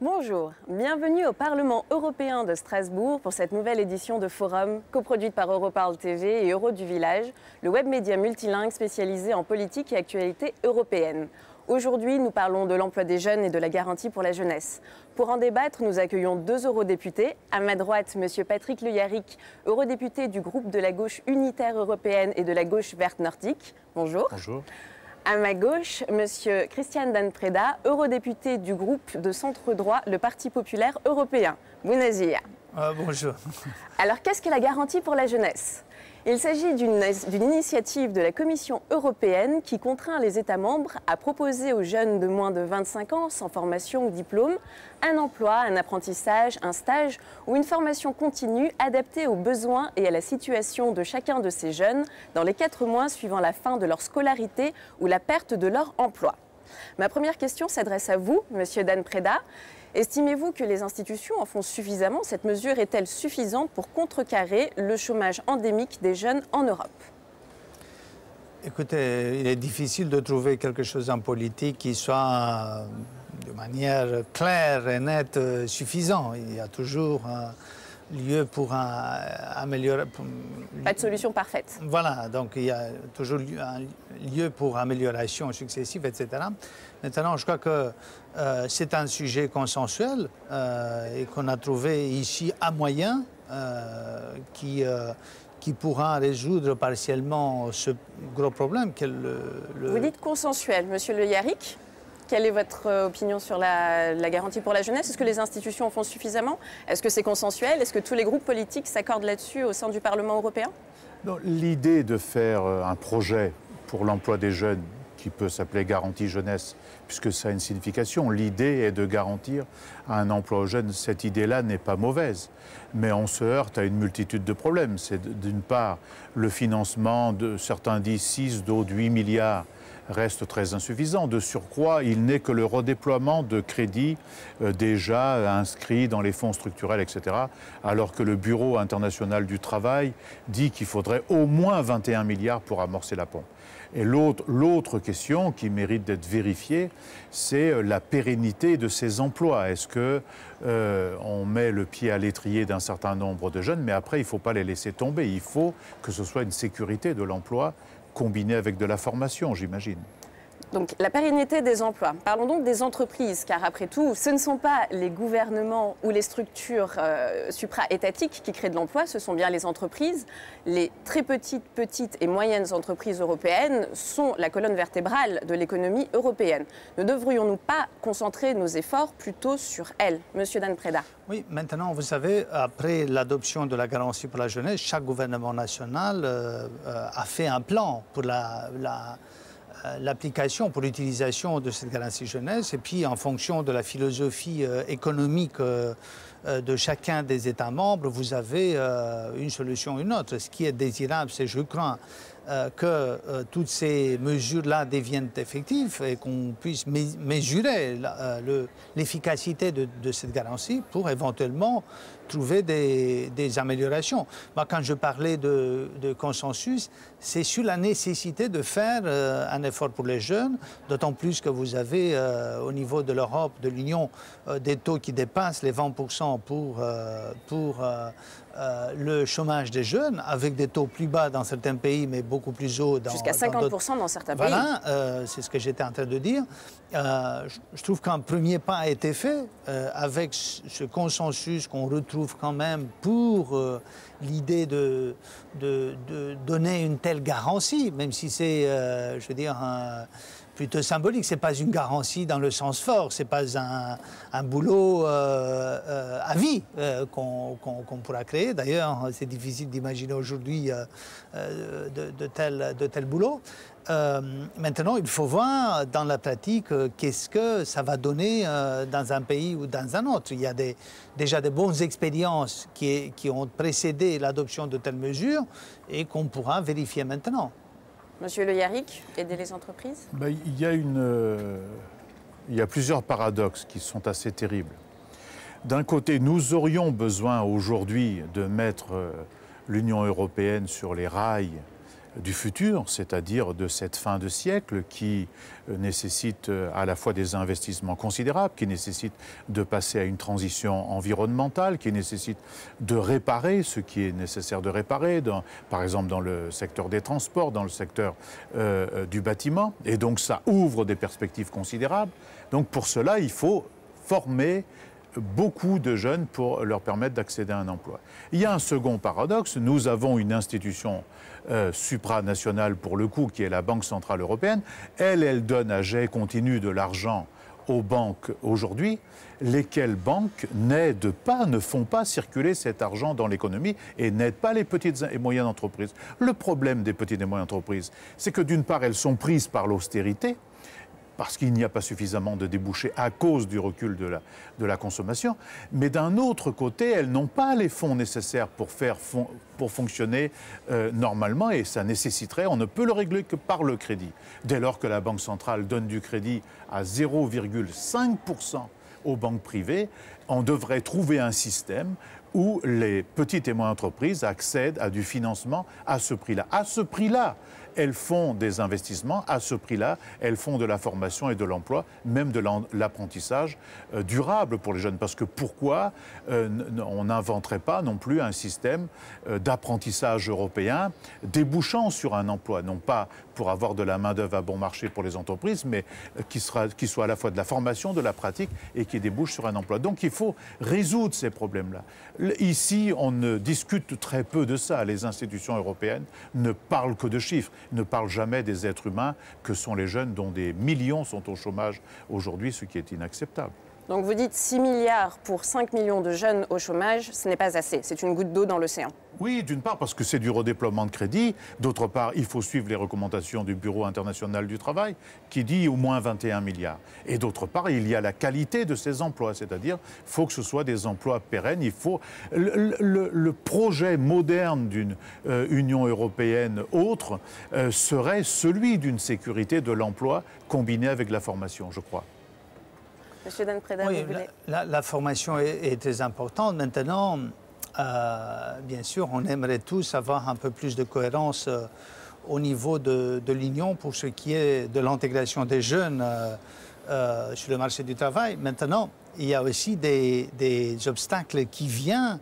Bonjour, bienvenue au Parlement européen de Strasbourg pour cette nouvelle édition de Forum, coproduite par Europarl TV et Euro du Village, le web média multilingue spécialisé en politique et actualité européenne. Aujourd'hui, nous parlons de l'emploi des jeunes et de la garantie pour la jeunesse. Pour en débattre, nous accueillons deux eurodéputés. À ma droite, M. Patrick Le Yarrick, eurodéputé du groupe de la gauche unitaire européenne et de la gauche verte nordique. Bonjour. Bonjour. À ma gauche, M. Cristian Dan Preda, eurodéputé du groupe de centre-droit, le Parti populaire européen. Bună ziua. Bonjour. Alors, qu'est-ce que la garantie pour la jeunesse ? Il s'agit d'une initiative de la Commission européenne qui contraint les États membres à proposer aux jeunes de moins de 25 ans, sans formation ou diplôme, un emploi, un apprentissage, un stage ou une formation continue adaptée aux besoins et à la situation de chacun de ces jeunes dans les 4 mois suivant la fin de leur scolarité ou la perte de leur emploi. Ma première question s'adresse à vous, Monsieur Dan Preda. Estimez-vous que les institutions en font suffisamment? Cette mesure est-elle suffisante pour contrecarrer le chômage endémique des jeunes en Europe? Écoutez, il est difficile de trouver quelque chose en politique qui soit de manière claire et nette suffisant. Il y a toujours lieu pour améliorer. Pas de solution parfaite. Voilà, donc il y a toujours un lieu pour amélioration successive, etc. Maintenant, je crois que c'est un sujet consensuel et qu'on a trouvé ici un moyen qui pourra résoudre partiellement ce gros problème qu'est Vous dites consensuel, Monsieur Le Yarrick. Quelle est votre opinion sur la garantie pour la jeunesse? Est-ce que les institutions en font suffisamment? Est-ce que c'est consensuel? Est-ce que tous les groupes politiques s'accordent là-dessus au sein du Parlement européen? L'idée de faire un projet pour l'emploi des jeunes qui peut s'appeler garantie jeunesse, puisque ça a une signification, l'idée est de garantir un emploi aux jeunes. Cette idée-là n'est pas mauvaise, mais on se heurte à une multitude de problèmes. C'est d'une part le financement de certains disent 6, d'autres 8 milliards reste très insuffisant. De surcroît, il n'est que le redéploiement de crédits déjà inscrits dans les fonds structurels, etc., alors que le Bureau international du travail dit qu'il faudrait au moins 21 milliards pour amorcer la pompe. Et l'autre question qui mérite d'être vérifiée, c'est la pérennité de ces emplois. Est-ce qu'on met le pied à l'étrier d'un certain nombre de jeunes, mais après, il ne faut pas les laisser tomber. Il faut que ce soit une sécurité de l'emploi combinée avec de la formation, j'imagine. Donc la pérennité des emplois. Parlons donc des entreprises, car après tout, ce ne sont pas les gouvernements ou les structures supra-étatiques qui créent de l'emploi, ce sont bien les entreprises. Les très petites et moyennes entreprises européennes sont la colonne vertébrale de l'économie européenne. Ne devrions-nous pas concentrer nos efforts plutôt sur elles? Monsieur Dan Preda. Oui, maintenant, vous savez, après l'adoption de la garantie pour la jeunesse, chaque gouvernement national a fait un plan pour l'application, pour l'utilisation de cette garantie jeunesse, et puis en fonction de la philosophie économique de chacun des États membres, vous avez une solution ou une autre. Ce qui est désirable, c'est, je crois, que toutes ces mesures-là deviennent effectives et qu'on puisse mesurer l'efficacité de cette garantie pour éventuellement trouver des améliorations. Moi, quand je parlais de consensus, c'est sur la nécessité de faire un effort pour les jeunes, d'autant plus que vous avez au niveau de l'Europe, de l'Union, des taux qui dépassent les 20% pour le chômage des jeunes, avec des taux plus bas dans certains pays, mais beaucoup plus hauts dans jusqu'à 50% dans certains pays. Voilà, c'est ce que j'étais en train de dire. Je trouve qu'un premier pas a été fait avec ce consensus qu'on retrouve quand même pour l'idée de donner une telle garantie, même si c'est, je veux dire, plutôt symbolique. Ce n'est pas une garantie dans le sens fort, ce n'est pas un boulot à vie qu'on pourra créer. D'ailleurs, c'est difficile d'imaginer aujourd'hui de tels boulots. Maintenant, il faut voir dans la pratique qu'est-ce que ça va donner dans un pays ou dans un autre. Il y a déjà de bonnes expériences qui ont précédé l'adoption de telles mesures et qu'on pourra vérifier maintenant. Monsieur Le Yarrick, aider les entreprises? Il y a plusieurs paradoxes qui sont assez terribles. D'un côté, nous aurions besoin aujourd'hui de mettre l'Union européenne sur les rails du futur, c'est-à-dire de cette fin de siècle qui nécessite à la fois des investissements considérables, qui nécessite de passer à une transition environnementale, qui nécessite de réparer ce qui est nécessaire de réparer, par exemple dans le secteur des transports, dans le secteur du bâtiment. Et donc ça ouvre des perspectives considérables. Donc pour cela, il faut former beaucoup de jeunes pour leur permettre d'accéder à un emploi. Il y a un second paradoxe, nous avons une institution supranationale pour le coup qui est la Banque Centrale Européenne. Elle donne à jet continu de l'argent aux banques aujourd'hui, lesquelles banques n'aident pas, ne font pas circuler cet argent dans l'économie et n'aident pas les petites et moyennes entreprises. Le problème des petites et moyennes entreprises, c'est que d'une part, elles sont prises par l'austérité, parce qu'il n'y a pas suffisamment de débouchés à cause du recul de la consommation, mais d'un autre côté, elles n'ont pas les fonds nécessaires pour fonctionner normalement, et ça nécessiterait, on ne peut le régler que par le crédit. Dès lors que la Banque centrale donne du crédit à 0,5% aux banques privées, on devrait trouver un système où les petites et moyennes entreprises accèdent à du financement à ce prix-là. À ce prix-là, elles font des investissements, à ce prix-là, elles font de la formation et de l'emploi, même de l'apprentissage durable pour les jeunes. Parce que pourquoi on n'inventerait pas non plus un système d'apprentissage européen débouchant sur un emploi, non pas pour avoir de la main-d'œuvre à bon marché pour les entreprises, mais qui soit à la fois de la formation, de la pratique et qui débouche sur un emploi. Donc il faut résoudre ces problèmes-là. Ici, on ne discute très peu de ça. Les institutions européennes ne parlent que de chiffres, ne parlent jamais des êtres humains que sont les jeunes, dont des millions sont au chômage aujourd'hui, ce qui est inacceptable. Donc vous dites 6 milliards pour 5 millions de jeunes au chômage, ce n'est pas assez, c'est une goutte d'eau dans l'océan. Oui, d'une part parce que c'est du redéploiement de crédit, d'autre part il faut suivre les recommandations du Bureau international du travail qui dit au moins 21 milliards. Et d'autre part il y a la qualité de ces emplois, c'est-à-dire il faut que ce soit des emplois pérennes, il faut le projet moderne d'une Union européenne autre serait celui d'une sécurité de l'emploi combinée avec la formation, je crois. Monsieur Dan Preda, oui, vous voulez... la formation est très importante. Maintenant, bien sûr, on aimerait tous avoir un peu plus de cohérence au niveau de l'Union pour ce qui est de l'intégration des jeunes sur le marché du travail. Maintenant, il y a aussi des obstacles qui viennent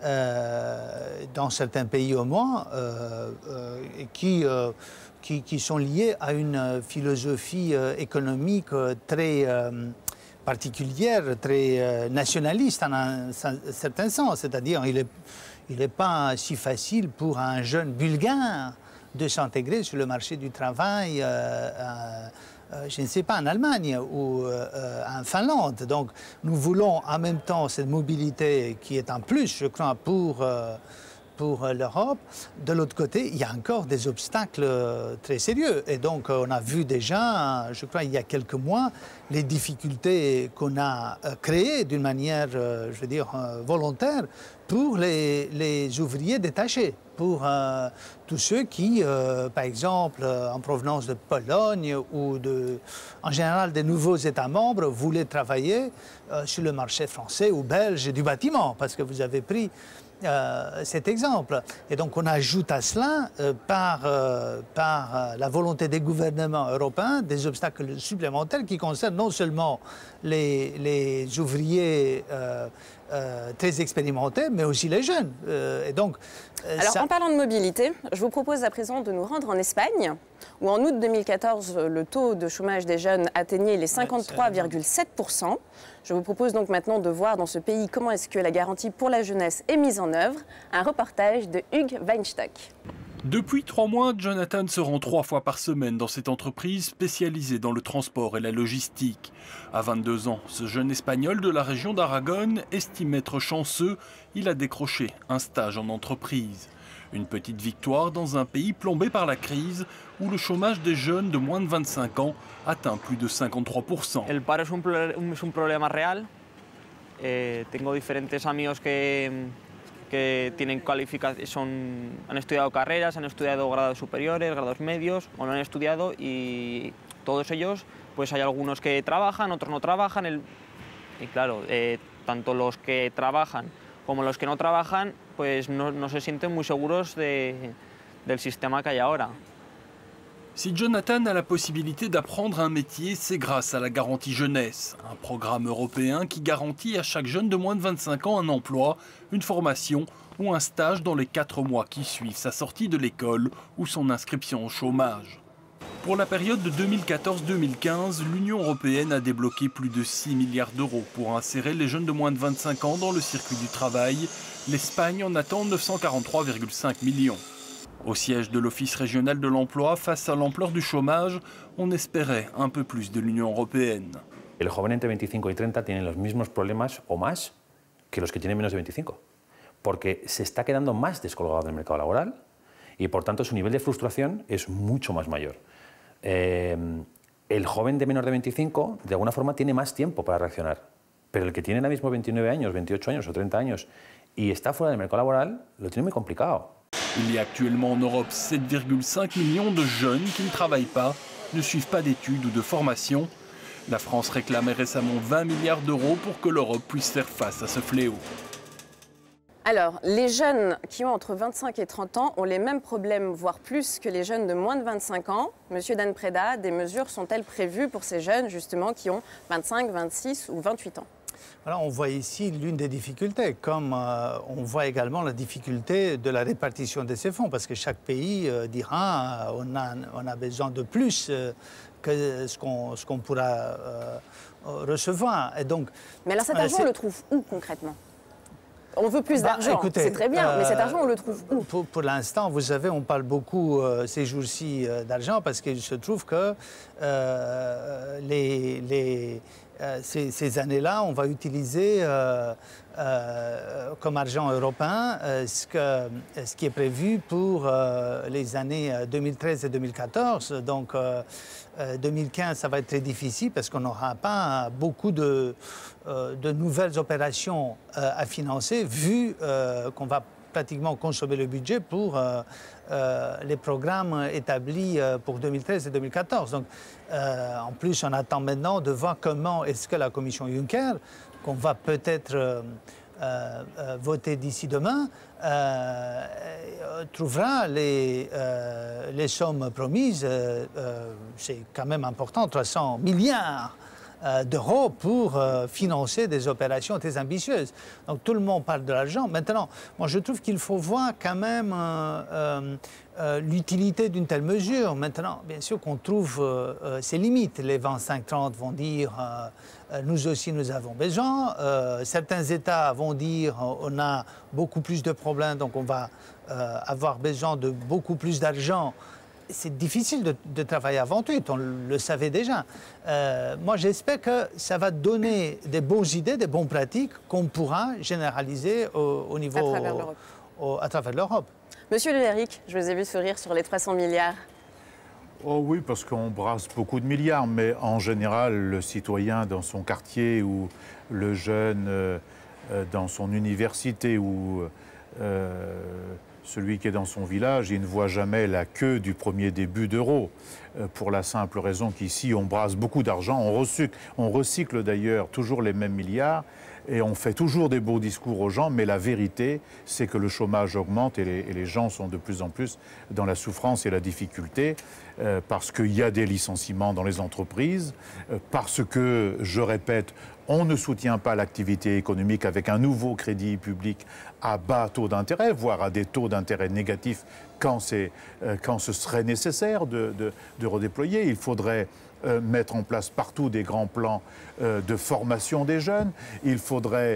dans certains pays au moins qui sont liés à une philosophie économique très particulière, très nationaliste en un certain sens. C'est-à-dire il n'est pas si facile pour un jeune bulgare de s'intégrer sur le marché du travail, je ne sais pas, en Allemagne ou en Finlande. Donc nous voulons en même temps cette mobilité qui est un plus, je crois, pour l'Europe. De l'autre côté, il y a encore des obstacles très sérieux. Et donc, on a vu déjà, je crois, il y a quelques mois, les difficultés qu'on a créées d'une manière, je veux dire, volontaire pour les ouvriers détachés, pour tous ceux qui, par exemple, en provenance de Pologne ou en général des nouveaux États membres, voulaient travailler sur le marché français ou belge du bâtiment, parce que vous avez pris cet exemple. Et donc on ajoute à cela, par la volonté des gouvernements européens, des obstacles supplémentaires qui concernent non seulement les ouvriers très expérimentés, mais aussi les jeunes. Et donc, alors, en parlant de mobilité, je vous propose à présent de nous rendre en Espagne, où en août 2014, le taux de chômage des jeunes atteignait les 53,7%. Je vous propose donc maintenant de voir dans ce pays comment est-ce que la garantie pour la jeunesse est mise en œuvre. Un reportage de Hugues Weinstock. Depuis 3 mois, Jonathan se rend 3 fois par semaine dans cette entreprise spécialisée dans le transport et la logistique. À 22 ans, ce jeune Espagnol de la région d'Aragon estime être chanceux. Il a décroché un stage en entreprise. Une petite victoire dans un pays plombé par la crise où le chômage des jeunes de moins de 25 ans atteint plus de 53%. El paro es un problema real. Tengo diferentes amigos que tienen han estudiado carreras, han estudiado grados superiores, grados medios o no han estudiado, y todos ellos, pues hay algunos que trabajan, otros no trabajan, y claro, tanto los que trabajan como los que no trabajan, pues no se sienten muy seguros de del sistema que hay ahora. Si Jonathan a la possibilité d'apprendre un métier, c'est grâce à la garantie jeunesse, un programme européen qui garantit à chaque jeune de moins de 25 ans un emploi, une formation ou un stage dans les 4 mois qui suivent sa sortie de l'école ou son inscription au chômage. Pour la période de 2014-2015, l'Union européenne a débloqué plus de 6 milliards d'euros pour insérer les jeunes de moins de 25 ans dans le circuit du travail. L'Espagne en attend 943,5 millions. Au siège de l'Office régional de l'emploi, face à l'ampleur du chômage, on espérait un peu plus de l'Union européenne. El joven entre 25 y 30 tiene los mismos problemas o más que los que tienen menos de 25, porque se está quedando más descolgado del mercado laboral y por tanto su nivel de frustración es mucho más mayor. El joven de menor de 25 de alguna forma tiene más tiempo para reaccionar, pero el que tiene ahora mismo 29 años, 28 años o 30 años y está fuera del mercado laboral lo tiene muy complicado. Il y a actuellement en Europe 7,5 millions de jeunes qui ne travaillent pas, ne suivent pas d'études ou de formation. La France réclamait récemment 20 milliards d'euros pour que l'Europe puisse faire face à ce fléau. Alors, les jeunes qui ont entre 25 et 30 ans ont les mêmes problèmes, voire plus que les jeunes de moins de 25 ans. Monsieur Dan Preda, des mesures sont-elles prévues pour ces jeunes, justement, qui ont 25, 26 ou 28 ans? Alors, on voit ici l'une des difficultés, comme on voit également la difficulté de la répartition de ces fonds, parce que chaque pays dira on a besoin de plus que ce qu'on pourra recevoir. Et donc, mais alors cet argent, on le trouve où concrètement? On veut plus d'argent, c'est très bien, mais cet argent, on le trouve où? Pour l'instant, vous savez, on parle beaucoup ces jours-ci d'argent parce qu'il se trouve que ces années-là, on va utiliser comme argent européen ce qui est prévu pour les années 2013 et 2014. Donc, 2015, ça va être très difficile parce qu'on n'aura pas beaucoup de nouvelles opérations à financer, vu qu'on va pratiquement consommer le budget pour les programmes établis pour 2013 et 2014. Donc, en plus, on attend maintenant de voir comment est-ce que la commission Juncker, qu'on va peut-être voter d'ici demain, trouvera les sommes promises. C'est quand même important, 300 milliards d'euros pour financer des opérations très ambitieuses. Donc tout le monde parle de l'argent. Maintenant, moi je trouve qu'il faut voir quand même l'utilité d'une telle mesure. Maintenant, bien sûr qu'on trouve ses limites. Les 25-30 vont dire nous aussi nous avons besoin. Certains États vont dire on a beaucoup plus de problèmes, donc on va avoir besoin de beaucoup plus d'argent. C'est difficile de travailler à 28, on le savait déjà. Moi, j'espère que ça va donner des bonnes idées, des bonnes pratiques qu'on pourra généraliser au niveau... À travers l'Europe. Monsieur Léric, je vous ai vu sourire sur les 300 milliards. Oh oui, parce qu'on brasse beaucoup de milliards, mais en général, le citoyen dans son quartier ou le jeune dans son université ou... celui qui est dans son village, il ne voit jamais la queue du premier début d'euro, pour la simple raison qu'ici, on brasse beaucoup d'argent, on recycle d'ailleurs toujours les mêmes milliards, et on fait toujours des beaux discours aux gens, mais la vérité, c'est que le chômage augmente et les gens sont de plus en plus dans la souffrance et la difficulté, parce qu'il y a des licenciements dans les entreprises, parce que, je répète, on ne soutient pas l'activité économique avec un nouveau crédit public à bas taux d'intérêt, voire à des taux d'intérêt négatifs quand ce serait nécessaire de redéployer. Il faudrait mettre en place partout des grands plans de formation des jeunes. Il faudrait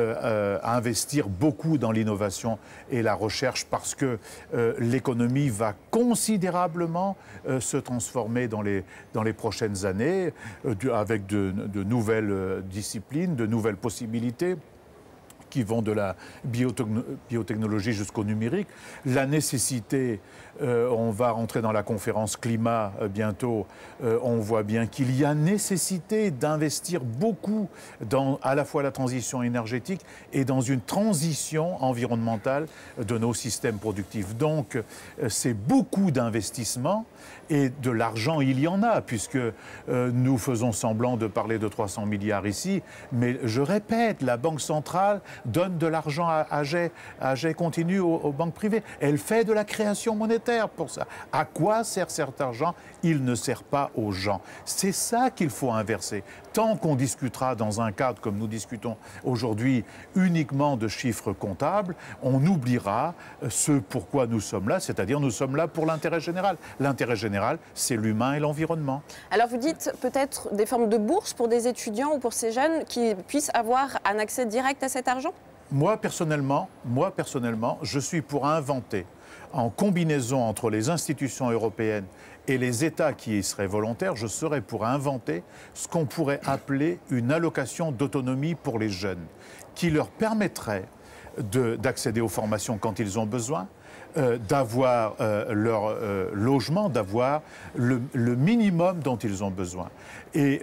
investir beaucoup dans l'innovation et la recherche parce que l'économie va considérablement se transformer dans les prochaines années avec de nouvelles disciplines, de nouvelles possibilités qui vont de la biotechnologie jusqu'au numérique. La nécessité, on va rentrer dans la conférence climat bientôt, on voit bien qu'il y a nécessité d'investir beaucoup dans à la fois la transition énergétique et dans une transition environnementale de nos systèmes productifs. Donc c'est beaucoup d'investissements et de l'argent, il y en a, puisque nous faisons semblant de parler de 300 milliards ici, mais je répète, la Banque centrale donne de l'argent à jet continu aux banques privées. Elle fait de la création monétaire pour ça. À quoi sert cet argent? Il ne sert pas aux gens. C'est ça qu'il faut inverser. Tant qu'on discutera dans un cadre comme nous discutons aujourd'hui uniquement de chiffres comptables, on oubliera ce pourquoi nous sommes là, c'est-à-dire nous sommes là pour l'intérêt général. L'intérêt général, c'est l'humain et l'environnement. Alors vous dites peut-être des formes de bourse pour des étudiants ou pour ces jeunes qui puissent avoir un accès direct à cet argent? Moi personnellement, je suis pour inventer, en combinaison entre les institutions européennes et les États qui y seraient volontaires, je serais pour inventer ce qu'on pourrait appeler une allocation d'autonomie pour les jeunes, qui leur permettrait d'accéder aux formations quand ils ont besoin, d'avoir leur logement, d'avoir le minimum dont ils ont besoin. Et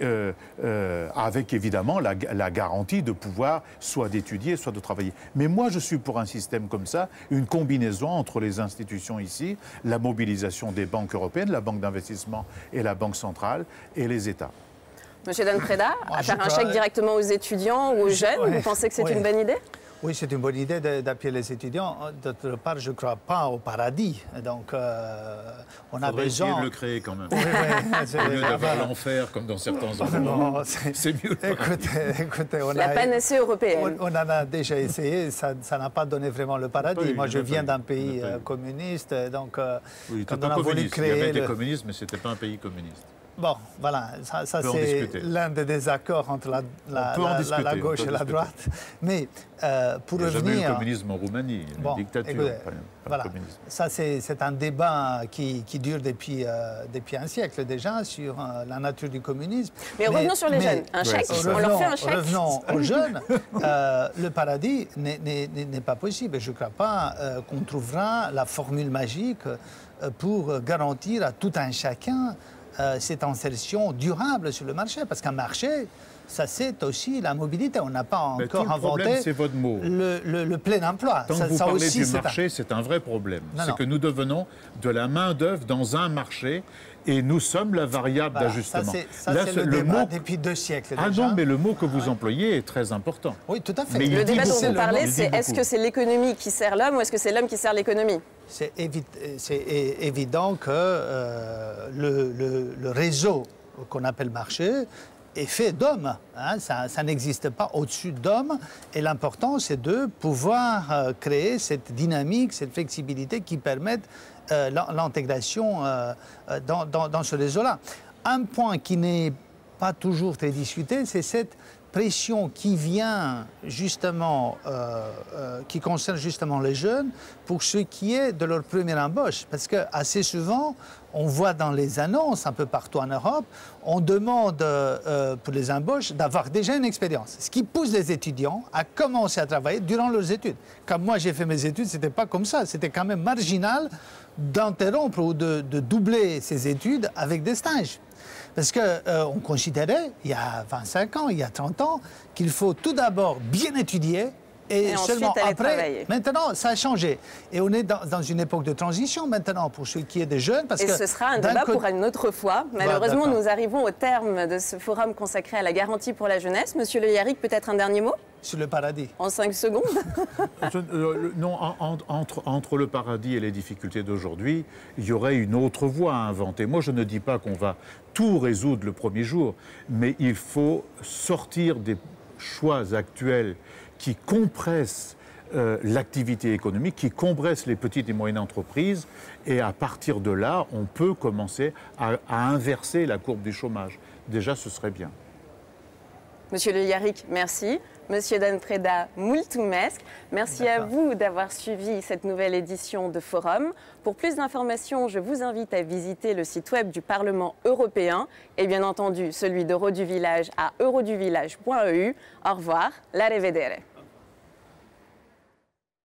avec évidemment la garantie de pouvoir soit d'étudier, soit de travailler. Mais moi, je suis pour un système comme ça, une combinaison entre les institutions ici, la mobilisation des banques européennes, la Banque d'investissement et la Banque centrale, et les États. Monsieur Dan Preda, à faire un chèque directement aux étudiants ou aux jeunes, vous pensez que c'est une bonne idée? Oui, c'est une bonne idée d'appuyer les étudiants. D'autre part, je ne crois pas au paradis. Donc, on a besoin... essayer de le créer quand même. Oui, au lieu d'avoir l'enfer, comme dans certains endroits. C'est mieux. Écoutez, la panacée européenne. On en a déjà essayé, ça n'a pas donné vraiment le paradis. Moi, je viens d'un pays communiste, donc oui, quand on a voulu créer... Il y avait des communistes, mais ce n'était pas un pays communiste. Bon, voilà, ça c'est l'un des désaccords entre la gauche et la droite. Mais pour revenir... Il n'y a jamais eu le communisme en Roumanie, une dictature. Écoutez, voilà, ça c'est un débat qui dure depuis un siècle déjà sur la nature du communisme. Mais revenons sur les jeunes, un chèque, on leur fait un chèque. Revenons aux jeunes, le paradis n'est pas possible. Je ne crois pas qu'on trouvera la formule magique pour garantir à tout un chacun cette insertion durable sur le marché. Parce qu'un marché, ça c'est aussi la mobilité. On n'a pas encore inventé le plein emploi. Quand vous parlez du marché, c'est un vrai problème. C'est que nous devenons de la main-d'œuvre dans un marché et nous sommes la variable d'ajustement. Ça, c'est le débat depuis 2 siècles déjà. Ah non, mais le mot que vous employez est très important. Oui, tout à fait. Mais le débat dont vous parlez, c'est est-ce que c'est l'économie qui sert l'homme ou est-ce que c'est l'homme qui sert l'économie? C'est évident que le réseau qu'on appelle marché est fait d'hommes. Hein, ça n'existe pas au-dessus d'hommes. Et l'important, c'est de pouvoir créer cette dynamique, cette flexibilité qui permettent l'intégration dans ce réseau-là. Un point qui n'est pas toujours très discuté, c'est cette pression qui vient justement, qui concerne justement les jeunes pour ce qui est de leur première embauche. Parce que assez souvent, on voit dans les annonces un peu partout en Europe, on demande pour les embauches d'avoir déjà une expérience. Ce qui pousse les étudiants à commencer à travailler durant leurs études. Quand moi j'ai fait mes études, c'était pas comme ça. C'était quand même marginal d'interrompre ou de doubler ses études avec des stages. Parce qu'on considérait, il y a 25 ans, il y a 30 ans, qu'il faut tout d'abord bien étudier et seulement après, travailler. Maintenant, ça a changé. Et on est dans une époque de transition maintenant pour ce qui est des jeunes. Parce et ce sera un débat pour une autre fois. Malheureusement, nous arrivons au terme de ce forum consacré à la garantie pour la jeunesse. Monsieur Le Yarrick, peut-être un dernier mot ? Sur le paradis. En 5 secondes. Non, entre le paradis et les difficultés d'aujourd'hui, il y aurait une autre voie à inventer. Moi, je ne dis pas qu'on va tout résoudre le premier jour, mais il faut sortir des choix actuels qui compressent l'activité économique, qui compressent les petites et moyennes entreprises, et à partir de là, on peut commencer à inverser la courbe du chômage. Déjà, ce serait bien. Monsieur Le Yarrick, merci. Monsieur Dan Preda, mulțumesc. Merci à vous d'avoir suivi cette nouvelle édition de Forum. Pour plus d'informations, je vous invite à visiter le site web du Parlement européen et bien entendu celui d'Euroduvillage à euroduvillage.eu. Au revoir, la revedere.